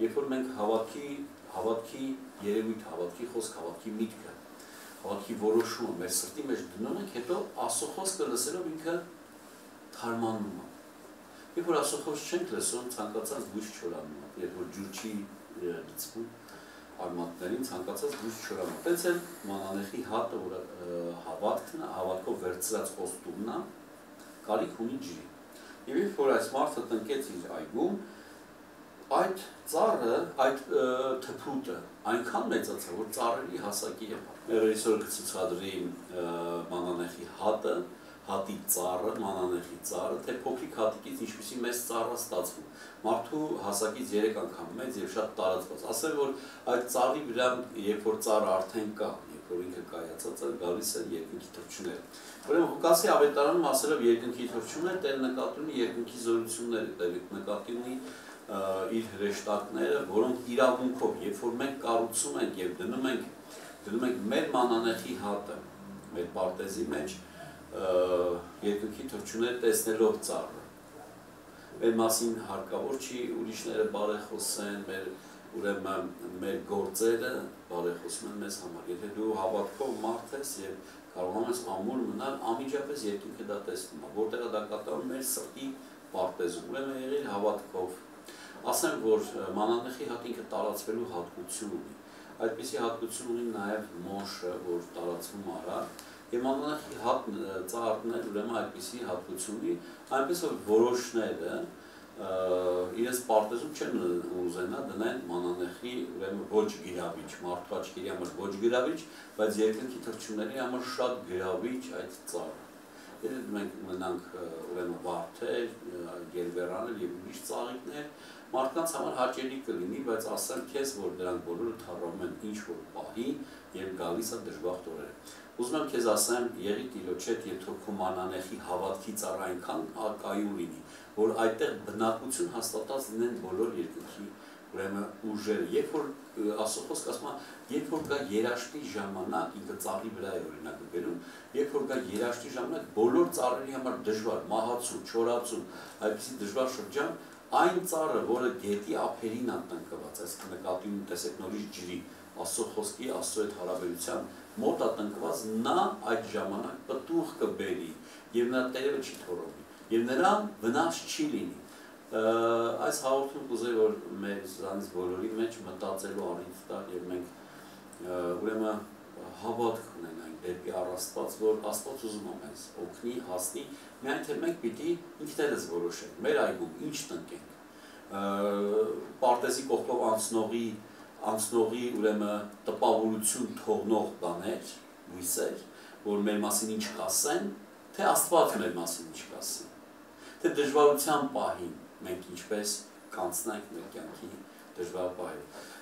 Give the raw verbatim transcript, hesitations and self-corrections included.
երբ որ մենք հավատքի, հավատքի երևույթ, հավատքի խոսք, հավատքի միտքը, հավատքի որոշումը մեր սրտի մեջ դնում ենք, հետո Աստծո խոսքը լսելով ինքը թարմանում է։ Երբ որ Աստծո խոսք չենք լսում, ցանկացած գույս չորանում է, երբ որ ջուր չի լցվում արմատներին, ցանկացած գույս չորանում է։ Տենց էլ մանանեխի հատը, որ հավատքն է, հավատքով վերցրած խոստումն է, կարիք ունի ջրի։ Եվ երբ որ այս մարդը տնկեց իր այգում, այդ ծառը, այդ թփուտը այնքան մեծացավ, որ ծառերի հասակի եղավ։ Մեր այսօր կցուցադրի մանանեխի հատը, հատի ծառը, մանանեխի ծառը, թե փոքրիկ հատիկից ինչպեսի մեծ ծառը ստացվում։ Մարդու հասակից երեք անգամ մեծ եւ շատ տարածված։ Ասեմ, որ այդ ծառի վրա, երբ որ ծառը արդեն կա, երբ որ ինքը կայացած է, գալիս են երկնքի թռչունները։ Ուրեմն Ղուկասի ավետարանում ասելով երկնքի թռչուններ, Տեր նկատի ունի երկնքի զորությունները, Տեր նկատի ունի իր հրեշտակները, որոնք իրավունքով, երբ որ մենք կառուցում ենք եւ դնում ենք, դնում ենք մեր մանանեխի հատը, մեր պարտեզի մեջ, երկնքի թռչունները տեսնելով ծառը։ Մեր մասին հարկավոր չի ուրիշները բարեխոսեն, մեր ուրեմն մեր գործերը բարեխոսում են մեզ համար։ Եթե դու հավատքով մարդ ես եւ կարողանում ես ամուր մնալ, անմիջապես երկինքը դա տեսնում է, որտեղ դա կատարում մեր սրտի պարտեզում, ուրեմն եղիր հավատքով։ Ասեմ, որ մանանեխի հատ ինքը տարածվելու հատկություն ունի, այդպիսի հատկություն ունի նաև մոշը, որ տարածվում արա, եւ մանանեխի հատ ծառն էլ ուրեմն այդպիսի հատկություն ունի, այնպես որ որոշները իրենց պարտեզում չեն ուզենա դնեն մանանեխի ուրեմն ոչ գրավիչ, մարդու աչքերի համար ոչ գրավիչ, բայց երկնքի թռչունների համար շատ գրավիչ այդ ծառը։ Եթե մենք մնանք ուրեմն վարդեր, գերվերաներ եւ ուրիշ ծաղիկներ, մարդկանց համար հաճելի կլինի, բայց ասեմ քեզ, որ դրանք բոլորը թառում են ինչ որ պահի եւ գալիս է դժբախտ օրերը։ Ուզում եմ քեզ ասեմ, եղի Տիրոջ հետ, եւ թող քո մանանեխի հավատքի ծառը այնքան կայուն լինի, որ այդտեղ բնակություն հաստատած լինեն բոլոր երկնքի ուրեմն ուժերը։ Երբ որ Աստծո խոսքը ասում է, երբ որ կա երաշտի ժամանակ, ինքը ծառի վրա է օրինակը գրում, երբ որ կա երաշտի ժամանակ, բոլոր ծառերի համար դժվար, մահացու, չորացու, այդպիսի դժվար շրջան, այն ծառը, որը գետի ափերին է տնկված, այս նկատի ունի տեսեք նորից ջրի, Աստծո խոսքի, Աստծո հետ հարաբերության մոտ է տնկված, նա այդ ժամանակ պտուղ կբերի եւ նրա տերևը չի թորովի եւ նրան վնաս չի լինի։ Այս հաղորդում կուզեի, որ մեր զանից բոլորի մեջ մտածելու առիթ տալ եւ մենք ուրեմն հավատք ունենանք դեպի առաստված, որ Աստված ուզում է մեզ օգնի, հասնի, միայն թե մենք պիտի ինքներս որոշենք, մեր այգում ինչ տնկենք։ Պարտեզի կողքով անցնողի անցնողի ուրեմն տպավորություն թողնող բաներ, հույսեր, որ մեր մասին ինչ կասեն, թե Աստված մեր մասին ինչ կասի, թե դժվարության պահին մենք ինչպես կանցնենք մեր կյանքի դժվար պահերը։